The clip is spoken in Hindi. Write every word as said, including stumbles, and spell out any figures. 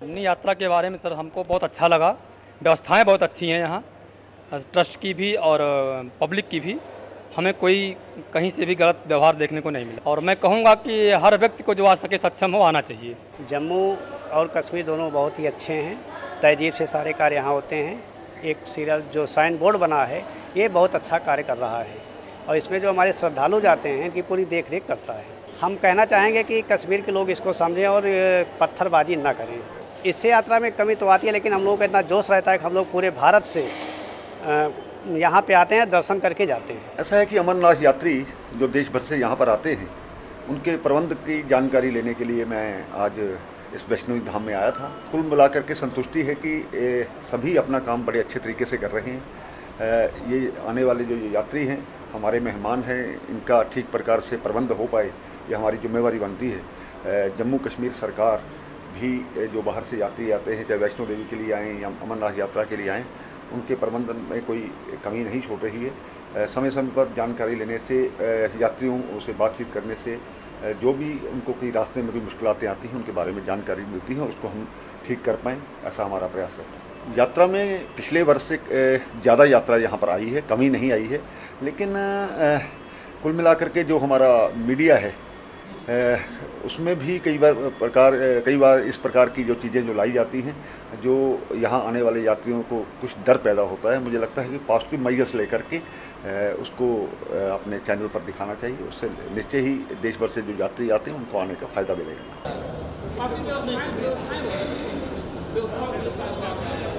हमने यात्रा के बारे में सर हमको बहुत अच्छा लगा। व्यवस्थाएं बहुत अच्छी हैं यहाँ, ट्रस्ट की भी और पब्लिक की भी। हमें कोई कहीं से भी गलत व्यवहार देखने को नहीं मिला और मैं कहूँगा कि हर व्यक्ति को जो आ सके सक्षम हो आना चाहिए। जम्मू और कश्मीर दोनों बहुत ही अच्छे हैं, तहजीब से सारे कार्य यहाँ होते हैं। एक सीरियल जो साइन बोर्ड बना है ये बहुत अच्छा कार्य कर रहा है और इसमें जो हमारे श्रद्धालु जाते हैं इनकी पूरी देख रेख करता है। हम कहना चाहेंगे कि कश्मीर के लोग इसको समझें और पत्थरबाजी ना करें। इससे यात्रा में कमी तो आती है लेकिन हम लोगों का इतना जोश रहता है कि हम लोग पूरे भारत से यहाँ पे आते हैं, दर्शन करके जाते हैं। ऐसा है कि अमरनाथ यात्री जो देश भर से यहाँ पर आते हैं उनके प्रबंध की जानकारी लेने के लिए मैं आज इस वैष्णवी धाम में आया था। कुल मिलाकर के संतुष्टि है कि सभी अपना काम बड़े अच्छे तरीके से कर रहे हैं। ये आने वाले जो ये यात्री हैं हमारे मेहमान हैं, इनका ठीक प्रकार से प्रबंध हो पाए ये हमारी जिम्मेवारी बनती है। जम्मू कश्मीर सरकार भी जो बाहर से यात्री आते हैं, चाहे वैष्णो देवी के लिए आएँ या अमरनाथ यात्रा के लिए आएँ, उनके प्रबंधन में कोई कमी नहीं छोड़ रही है। समय समय पर जानकारी लेने से, यात्रियों से बातचीत करने से जो भी उनको कई रास्ते में कोई मुश्किलातें आती हैं उनके बारे में जानकारी मिलती है और उसको हम ठीक कर पाएँ, ऐसा हमारा प्रयास रहता है। यात्रा में पिछले वर्ष से ज़्यादा यात्रा यहाँ पर आई है, कमी नहीं आई है, लेकिन कुल मिलाकर के जो हमारा मीडिया है उसमें भी कई बार प्रकार कई बार इस प्रकार की जो चीज़ें जो लाई जाती हैं, जो यहाँ आने वाले यात्रियों को कुछ डर पैदा होता है, मुझे लगता है कि पॉजिटिव मेजर्स लेकर के उसको अपने चैनल पर दिखाना चाहिए। उससे निश्चय ही देश भर से जो यात्री आते हैं उनको आने का फ़ायदा मिलेगा।